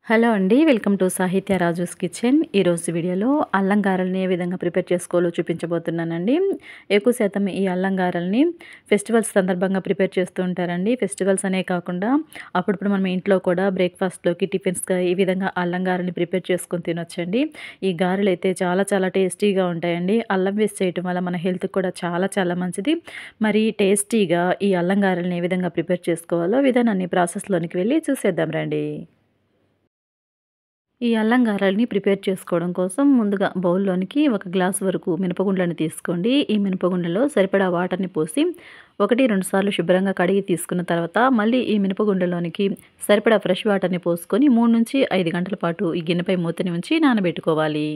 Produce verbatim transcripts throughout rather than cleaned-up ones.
Hello అండి. Welcome to సాహిత్య Raju's kitchen. ఈరోజు వీడియోలో అల్లం గారెల్ని ఏ విధంగా ప్రిపేర్ చేసుకోవాలో చూపించబోతున్నానండి. ఎక్కువ శాతం ఈ అల్లం గారెల్ని ఫెస్టివల్స్ సందర్భంగా ప్రిపేర్ చేస్తూ ఉంటారండి. ఫెస్టివల్స్ అనే కాకుండా అప్పుడప్పుడు మనం ఇంట్లో కూడా బ్రేక్‌ఫాస్ట్‌లోకి, టిఫిన్స్‌గా ఈ విధంగా అల్లం గారెల్ని ప్రిపేర్ చేసుకొని తినొచ్చండి. ఈ గారెలైతే చాలా చాలా టేస్టీగా ఉంటాయండి. అల్లం వేసి చేయటం వల్ల మన హెల్త్‌కి కూడా చాలా చాలా మంచిది. మరి టేస్టీగా ఈ అల్లం గారెల్ని ఏ విధంగా ప్రిపేర్ చేసుకోవాలో విధానాన్ని ప్రాసెస్‌లోనికి వెళ్ళి చూసేద్దాం రండి. ఈ అల్లం గారెల్ని ప్రిపేర్ చేసుకోవడం కోసం ముందుగా బౌల్‌లోనికి ఒక గ్లాస్ వరకు మినపగుండ్లను తీసుకోండి. ఈ మినపగుండ్లలో సరిపడా వాటర్‌ని పోసి ఒకటి, రెండు సార్లు శుభ్రంగా కడిగి తీసుకున్న తర్వాత మళ్ళీ ఈ మినపగుండ్లలోనికి సరిపడా ఫ్రెష్ వాటర్‌ని పోసుకొని మూడు నుంచి ఐదు గంటల పాటు ఈ గిన్నెపై మూతని ఉంచి నానబెట్టుకోవాలి.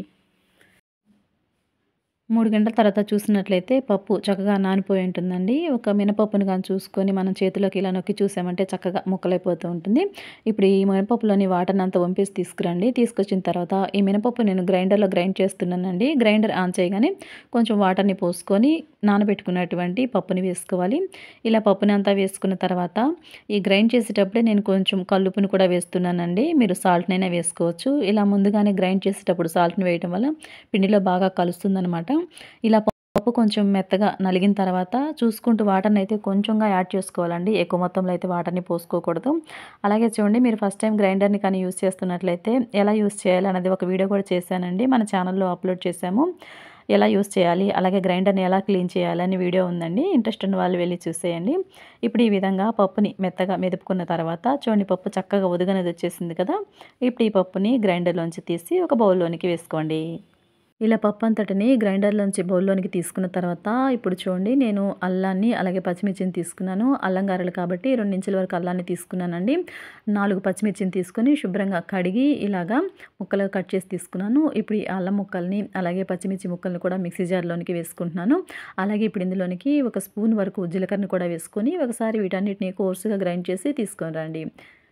మూడు గంటల తర్వాత చూసినట్లయితే పప్పు చక్కగా నానిపోయి ఉంటుందండి. ఒక మినపప్పుని గాని చూసుకొని మనం చేతిలోకి ఇలా నొక్కి చూసామంటే చక్కగా ముక్కలైపోతూ ఉంటుంది. ఇప్పుడు ఈ మినపప్పులోని వాటర్‌నంతా వంపేసి తీసుకురండి. తీసుకొచ్చిన తర్వాత ఈ మినపప్పు నేను గ్రైండర్‌లో గ్రైండ్ చేస్తున్నానండి. గ్రైండర్ ఆన్ చేయగానే కొంచెం వాటర్‌ని పోసుకొని నానబెట్టుకున్నటువంటి పప్పుని వేసుకోవాలి. ఇలా పప్పుని అంతా వేసుకున్న తర్వాత ఈ గ్రైండ్ చేసేటప్పుడే నేను కొంచెం కల్లుప్పుని కూడా వేస్తున్నానండి. మీరు సాల్ట్‌నైనా వేసుకోవచ్చు. ఇలా ముందుగానే గ్రైండ్ చేసేటప్పుడు సాల్ట్‌ని వేయటం వల్ల పిండిలో బాగా కలుస్తుందనమాట. ఇలా పప్పు కొంచెం మెత్తగా నలిగిన తర్వాత చూసుకుంటూ వాటర్‌నైతే కొంచెంగా యాడ్ చేసుకోవాలండి. ఎక్కువ మొత్తంలో అయితే వాటర్‌ని పోసుకోకూడదు. అలాగే చూడండి, మీరు ఫస్ట్ టైం గ్రైండర్‌ని కానీ యూజ్ చేస్తున్నట్లయితే ఎలా యూజ్ చేయాలి అనేది ఒక వీడియో కూడా చేశానండి. మన ఛానల్‌లో అప్లోడ్ చేశాము. ఎలా యూజ్ చేయాలి, అలాగే గ్రైండర్‌ని ఎలా క్లీన్ చేయాలి అని వీడియో ఉందండి. ఇంట్రెస్ట్ ఉన్న వాళ్ళు వెళ్లి చూసేయండి. ఇప్పుడు ఈ విధంగా పప్పుని మెత్తగా మెదుపుకున్న తర్వాత చూడండి, పప్పు చక్కగా ఉదుగనేది వచ్చేసింది కదా! ఇప్పుడు ఈ పప్పుని గ్రైండర్‌లోంచి తీసి ఒక బౌల్‌లోనికి వేసుకోండి. ఇలా పప్పు అంతటిని గ్రైండర్‌లోంచి బౌల్‌లోనికి తీసుకున్న తర్వాత ఇప్పుడు చూడండి, నేను అల్లాన్ని అలాగే పచ్చిమిర్చిని తీసుకున్నాను. అల్లం గారెలు కాబట్టి రెండు ఇంచుల వరకు అల్లాన్ని తీసుకున్నానండి. నాలుగు పచ్చిమిర్చిని తీసుకొని శుభ్రంగా కడిగి ఇలాగా ముక్కలుగా కట్ చేసి తీసుకున్నాను. ఇప్పుడు ఈ అల్లం ముక్కల్ని అలాగే పచ్చిమిర్చి ముక్కల్ని కూడా మిక్సీ జార్‌లోనికి వేసుకుంటున్నాను. అలాగే ఇప్పుడు ఇందులోనికి ఒక స్పూన్ వరకు జీలకర్రని కూడా వేసుకొని ఒకసారి వీటన్నిటిని కోర్స్‌గా గ్రైండ్ చేసి తీసుకొని రండి.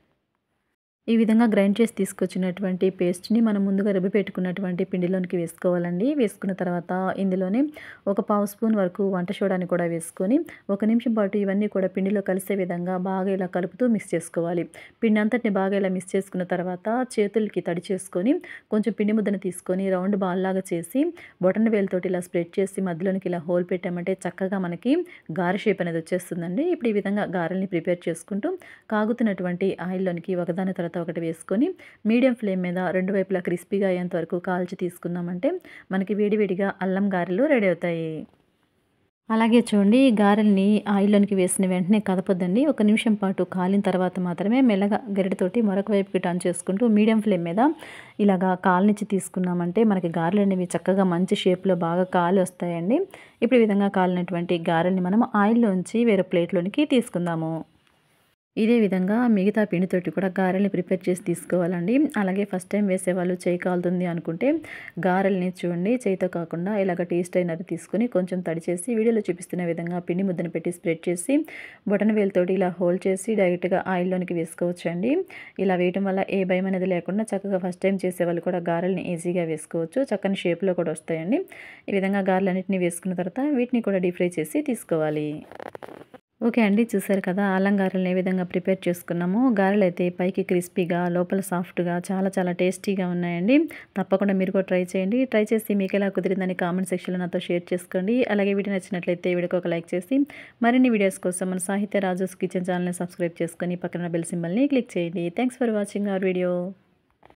ఈ విధంగా గ్రైండ్ చేసి తీసుకొచ్చినటువంటి పేస్ట్‌ని మనం ముందుగా రుబ్బి పెట్టుకున్నటువంటి పిండిలోనికి వేసుకోవాలండి. వేసుకున్న తర్వాత ఇందులోనే ఒక పావు స్పూన్ వరకు వంట సోడాని కూడా వేసుకొని ఒక నిమిషం పాటు ఇవన్నీ కూడా పిండిలో కలిసే విధంగా బాగా ఇలా కలుపుతూ మిక్స్ చేసుకోవాలి. పిండి అంతటిని బాగా ఇలా మిక్స్ చేసుకున్న తర్వాత చేతులకి తడి చేసుకొని కొంచెం పిండి ముద్దను తీసుకొని రౌండ్ బాల్ లాగా చేసి బొటన వేలుతోటి ఇలా స్ప్రెడ్ చేసి మధ్యలోనికి ఇలా హోల్ పెట్టామంటే చక్కగా మనకి గారె షేప్ అనేది వచ్చేస్తుందండి. ఇప్పుడు ఈ విధంగా గారెల్ని ప్రిపేర్ చేసుకుంటూ కాగుతున్నటువంటి ఆయిల్‌లోనికి ఒకదాని తర్వాత ఒకటి వేసుకొని మీడియం ఫ్లేమ్ మీద రెండు వైపులా క్రిస్పీగా అయ్యేంత వరకు కాల్చి తీసుకున్నామంటే మనకి వేడివేడిగా అల్లం గారెలు రెడీ అవుతాయి. అలాగే చూడండి, ఈ గారెల్ని ఆయిల్‌లోనికి వేసిన వెంటనే కదపొద్దండి. ఒక నిమిషం పాటు కాలిన తర్వాత మాత్రమే మెల్లగా గరిటెతోటి మరొక వైపుకి టర్న్ చేసుకుంటూ మీడియం ఫ్లేమ్ మీద ఇలాగా కాలనిచ్చి తీసుకున్నామంటే మనకి గారెలు అనేవి చక్కగా మంచి షేప్‌లో బాగా కాలి వస్తాయండి. ఇప్పుడు ఈ విధంగా కాలినటువంటి గారెల్ని మనం ఆయిల్‌లోంచి వేరే ప్లేట్‌లోనికి తీసుకుందాము. ఇదే విధంగా మిగతా పిండితోటి కూడా గారెల్ని ప్రిపేర్ చేసి తీసుకోవాలండి. అలాగే ఫస్ట్ టైం వేసేవాళ్ళు చేయి కాలుతుంది అనుకుంటే గారెల్ని చూడండి, చేయితో కాకుండా ఇలాగ టీ స్ట్రైనర్ తీసుకొని కొంచెం తడి చేసి వీడియోలో చూపిస్తున్న విధంగా పిండి ముద్దను పెట్టి స్ప్రెడ్ చేసి బొటన వేలుతోటి ఇలా హోల్డ్ చేసి డైరెక్ట్‌గా ఆయిల్‌లోనికి వేసుకోవచ్చండి. ఇలా వేయటం వల్ల ఏ భయం అనేది లేకుండా చక్కగా ఫస్ట్ టైం చేసేవాళ్ళు కూడా గారెల్ని ఈజీగా వేసుకోవచ్చు. చక్కని షేప్‌లో కూడా వస్తాయండి. ఈ విధంగా గారెలన్నిటిని వేసుకున్న తర్వాత వీటిని కూడా డీప్ ఫ్రై చేసి తీసుకోవాలి. ఓకే అండి. చూసారు కదా, అల్లం గారెలను ఏ విధంగా ప్రిపేర్ చేసుకున్నామో. గారెలైతే పైకి క్రిస్పీగా, లోపల సాఫ్ట్‌గా చాలా చాలా టేస్టీగా ఉన్నాయండి. తప్పకుండా మీరు కూడా ట్రై చేయండి. ట్రై చేసి మీకెలా కుదిరిందని కామెంట్ సెక్షన్‌లో నాతో షేర్ చేసుకోండి. అలాగే వీడియో నచ్చినట్లయితే వీడియోకి ఒక లైక్ చేసి మరిన్ని వీడియోస్ కోసం మన సాహిత్య రాజూస్ కిచెన్ ఛానెల్‌ని సబ్స్క్రైబ్ చేసుకొని పక్కన బెల్ సింబల్‌ని క్లిక్ చేయండి. Thanks for watching our video.